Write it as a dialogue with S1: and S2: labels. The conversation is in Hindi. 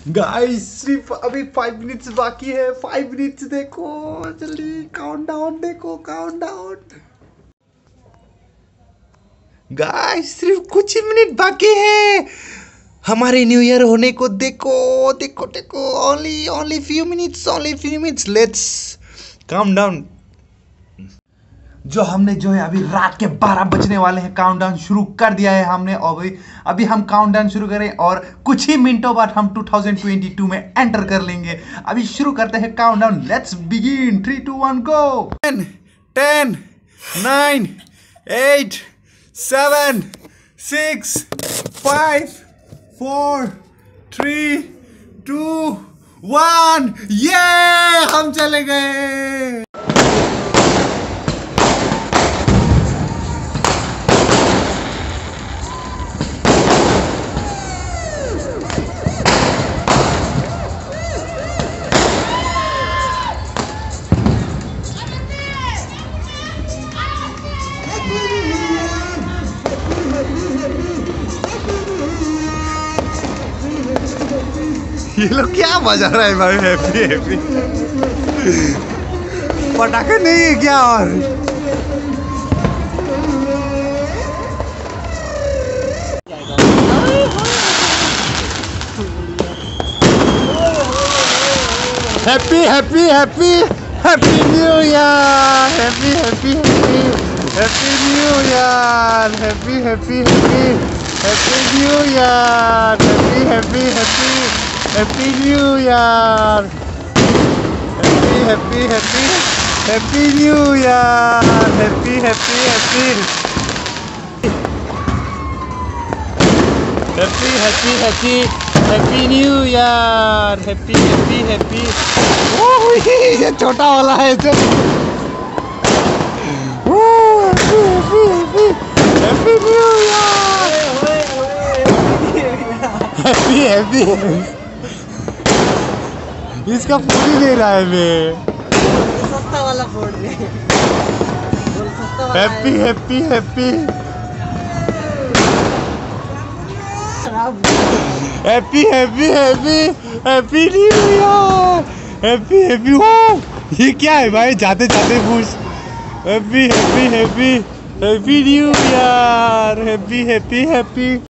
S1: गाइस सिर्फ अभी 5 मिनट्स बाकी है। 5 मिनट्स देखो जल्दी, काउंटडाउन देखो, काउंटडाउन। गाइस सिर्फ कुछ ही मिनट बाकी है हमारे न्यू ईयर होने को। देखो देखो देखो, only few minutes, let's calm down. जो है अभी रात के 12 बजने वाले हैं। काउंटडाउन शुरू कर दिया है हमने और अभी हम काउंटडाउन शुरू करें और कुछ ही मिनटों बाद हम 2022 में एंटर कर लेंगे। अभी शुरू करते हैं काउंटडाउन, लेट्स बिगिन। 3 2 1 गो। 10 9 8 7 6 5 4 3 2 1। ये हम चले गए। ये लोग क्या बजा रहा है भाई? हैप्पी हैप्पी पटाखे नहीं है क्या? और happy happy happy happy new year, happy happy happy happy new year, happy happy happy happy new year, happy happy happy happy new year, happy happy happy happy new year, happy happy happy happy happy happy happy new year, happy happy happy. ओह ये छोटा वाला है जो happy new year, happy happy. इसका फोन ही ले रहा है मैं।
S2: सस्ता वाला फोन ले।
S1: Happy happy happy happy happy happy happy new year, happy happy. ओ ये क्या है भाई? जाते जाते पूछ। Happy happy happy happy new year, happy happy happy.